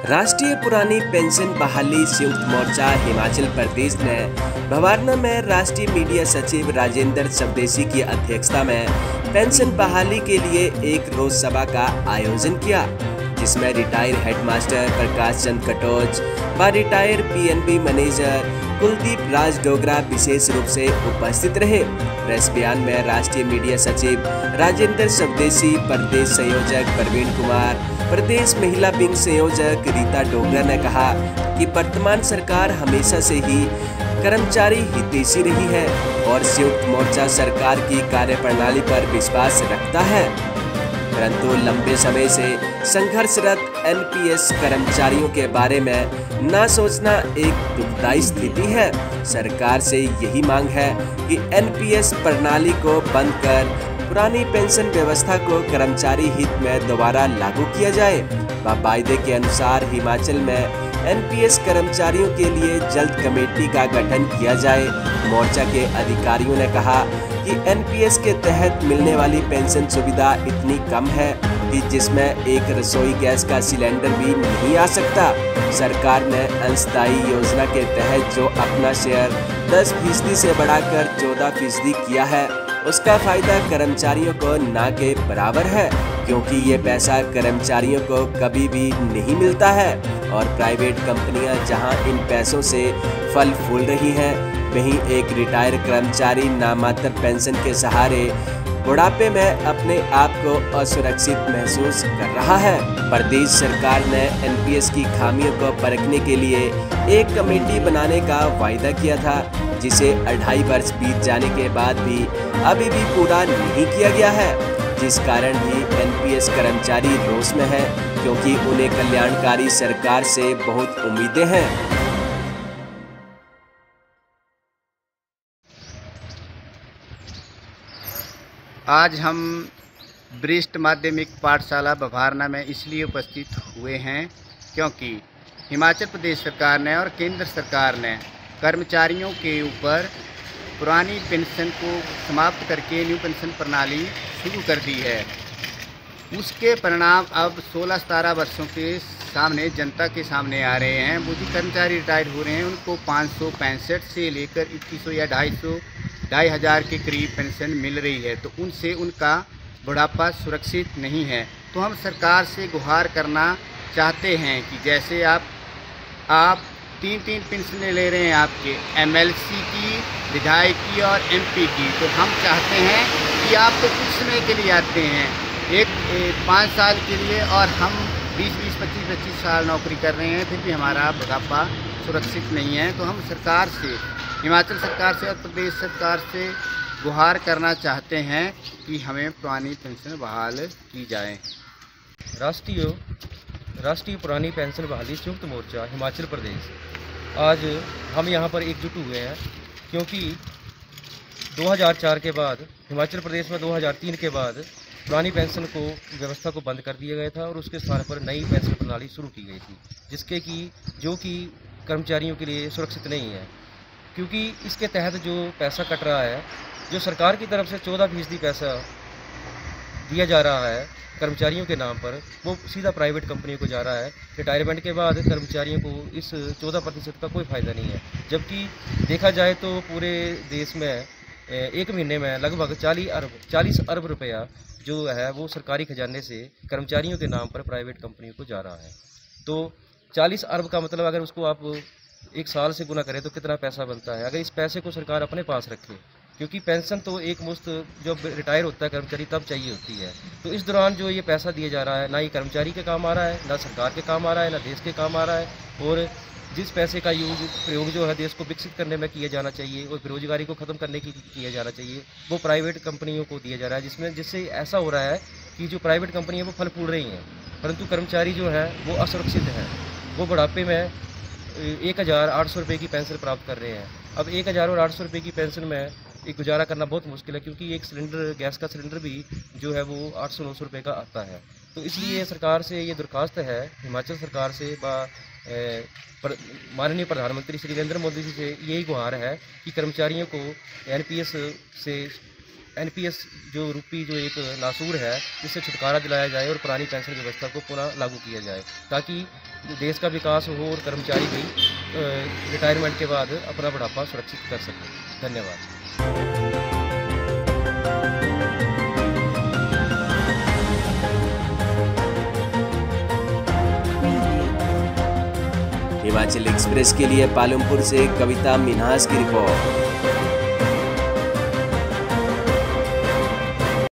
राष्ट्रीय पुरानी पेंशन बहाली संयुक्त मोर्चा हिमाचल प्रदेश ने भवारना में राष्ट्रीय मीडिया सचिव राजेंद्र स्वदेशी की अध्यक्षता में पेंशन बहाली के लिए एक रोज सभा का आयोजन किया, जिसमें रिटायर हेडमास्टर प्रकाश चंद कटोच व retire PNB manager Kuldeep Raj Dogra विशेष रूप से उपस्थित रहे। प्रेस बयान में राष्ट्रीय मीडिया सचिव राजेंद्र स्वदेशी, प्रदेश संयोजक प्रवीण कुमार, प्रदेश महिला विंग संयोजक रीता डोगरा ने कहा कि वर्तमान सरकार हमेशा से ही कर्मचारी हितैषी रही है और संयुक्त मोर्चा सरकार की कार्यप्रणाली पर विश्वास रखता है, परंतु लंबे समय से संघर्षरत एनपीएस कर्मचारियों के बारे में न सोचना एक दुखदायी स्थिति है। सरकार से यही मांग है कि एनपीएस प्रणाली को बंद कर पुरानी पेंशन व्यवस्था को कर्मचारी हित में दोबारा लागू किया जाए व वायदे के अनुसार हिमाचल में एनपीएस कर्मचारियों के लिए जल्द कमेटी का गठन किया जाए। मोर्चा के अधिकारियों ने कहा कि एनपीएस के तहत मिलने वाली पेंशन सुविधा इतनी कम है कि जिसमें एक रसोई गैस का सिलेंडर भी नहीं आ सकता। सरकार ने अंशदायी योजना के तहत जो अपना शेयर 10% से बढ़ाकर 14% किया है, उसका फायदा कर्मचारियों को ना के बराबर है, क्योंकि ये पैसा कर्मचारियों को कभी भी नहीं मिलता है और प्राइवेट कंपनियां जहां इन पैसों से फल फूल रही हैं, वहीं एक रिटायर कर्मचारी नामात्र पेंशन के सहारे बुढ़ापे में अपने आप को असुरक्षित महसूस कर रहा है। प्रदेश सरकार ने एनपीएस की खामियों को परखने के लिए एक कमेटी बनाने का वायदा किया था, जिसे 2.5 वर्ष बीत जाने के बाद भी अभी भी पूरा नहीं किया गया है, जिस कारण भी एनपीएस कर्मचारी रोष में है, क्योंकि उन्हें कल्याणकारी सरकार से बहुत उम्मीदें हैं। आज हम वरिष्ठ माध्यमिक पाठशाला भवारना में इसलिए उपस्थित हुए हैं क्योंकि हिमाचल प्रदेश सरकार ने और केंद्र सरकार ने कर्मचारियों के ऊपर पुरानी पेंशन को समाप्त करके न्यू पेंशन प्रणाली शुरू कर दी है। उसके परिणाम अब 16-17 वर्षों के सामने जनता के सामने आ रहे हैं। वो जो कर्मचारी रिटायर हो रहे हैं उनको 565 से लेकर 2100 या 2,500 के करीब पेंशन मिल रही है, तो उनसे उनका बुढ़ापा सुरक्षित नहीं है। तो हम सरकार से गुहार करना चाहते हैं कि जैसे आप 3 पेंशनें ले रहे हैं, आपके एमएलसी की, विधायक की और एमपी की, तो हम चाहते हैं कि आप तो कुछ समय के लिए आते हैं, 5 साल के लिए, और हम 20-20, 25-25 साल नौकरी कर रहे हैं, फिर भी हमारा बुढ़ापा सुरक्षित नहीं है। तो हम सरकार से, हिमाचल सरकार से और प्रदेश सरकार से गुहार करना चाहते हैं कि हमें पुरानी पेंशन बहाल की जाए। राष्ट्रीय पुरानी पेंशन बहाली संयुक्त मोर्चा हिमाचल प्रदेश, आज हम यहाँ पर एकजुट हुए हैं क्योंकि 2004 के बाद, हिमाचल प्रदेश में 2003 के बाद पुरानी पेंशन को व्यवस्था को बंद कर दिया गया था और उसके स्थान पर नई पेंशन प्रणाली शुरू की गई थी, जो कि कर्मचारियों के लिए सुरक्षित नहीं है, क्योंकि इसके तहत जो पैसा कट रहा है, जो सरकार की तरफ से 14% पैसा दिया जा रहा है कर्मचारियों के नाम पर, वो सीधा प्राइवेट कंपनियों को जा रहा है। रिटायरमेंट के बाद कर्मचारियों को इस 14% का कोई फ़ायदा नहीं है, जबकि देखा जाए तो पूरे देश में एक महीने में लगभग 40 अरब रुपया जो है वो सरकारी खजाने से कर्मचारियों के नाम पर प्राइवेट कंपनियों को जा रहा है। तो 40 अरब का मतलब अगर उसको आप एक साल से गुना करें तो कितना पैसा बनता है। अगर इस पैसे को सरकार अपने पास रखे, क्योंकि पेंशन तो एक मुश्त जब रिटायर होता है कर्मचारी तब चाहिए होती है, तो इस दौरान जो ये पैसा दिया जा रहा है ना ही कर्मचारी के काम आ रहा है, ना सरकार के काम आ रहा है, ना देश के काम आ रहा है। और जिस पैसे का प्रयोग जो है देश को विकसित करने में किया जाना चाहिए और बेरोजगारी को ख़त्म करने की किया जाना चाहिए, वो प्राइवेट कंपनियों को दिया जा रहा है, जिससे ऐसा हो रहा है कि जो प्राइवेट कंपनियाँ वो फल फूल रही हैं, परंतु कर्मचारी जो है वो असुरक्षित हैं। वो बुढ़ापे में 1,800 रुपये की पेंशन प्राप्त कर रहे हैं। अब 1,800 रुपये की पेंशन में एक गुजारा करना बहुत मुश्किल है, क्योंकि एक सिलेंडर, गैस का सिलेंडर भी जो है वो 800-900 रुपये का आता है। तो इसलिए सरकार से ये दरख्वास्त है, हिमाचल सरकार से माननीय प्रधानमंत्री श्री नरेंद्र मोदी जी से यही गुहार है कि कर्मचारियों को एनपीएस जो रूपी जो एक नासूर है, इससे छुटकारा दिलाया जाए और पुरानी पेंशन व्यवस्था को पुनः लागू किया जाए, ताकि देश का विकास हो और कर्मचारी भी रिटायरमेंट के बाद अपना बुढ़ापा सुरक्षित कर सकें। धन्यवाद। हिमाचल एक्सप्रेस के लिए पालमपुर से कविता मिन्हास की रिपोर्ट।